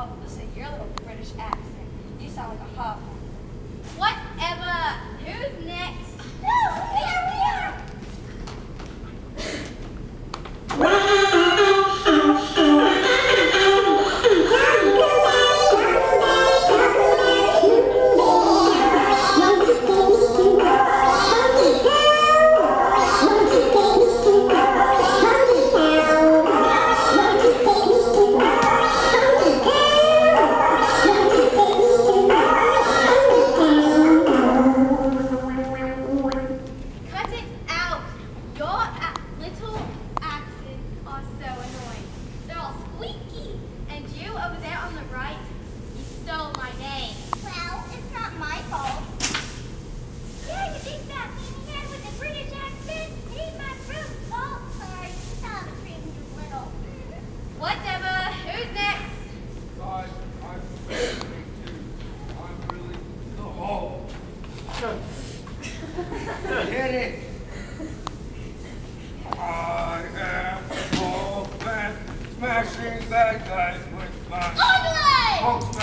Oh, listen, your little British accent. You sound like a hot one. Whatever. Who's next? No, we are. Cut it out. Your little accents are so annoying. They're all squeaky. And you over there on the right, you stole my name. Well, it's not my fault. Yeah, you think that mean man with the British accent? Ain't my fruit. Oh, sorry. I'm afraid you little. Whatever. Who's next? Guys, I'm ready to. I'm really the whole. Hit it. I am the whole man, smashing bad guys with my Ugly! Hulk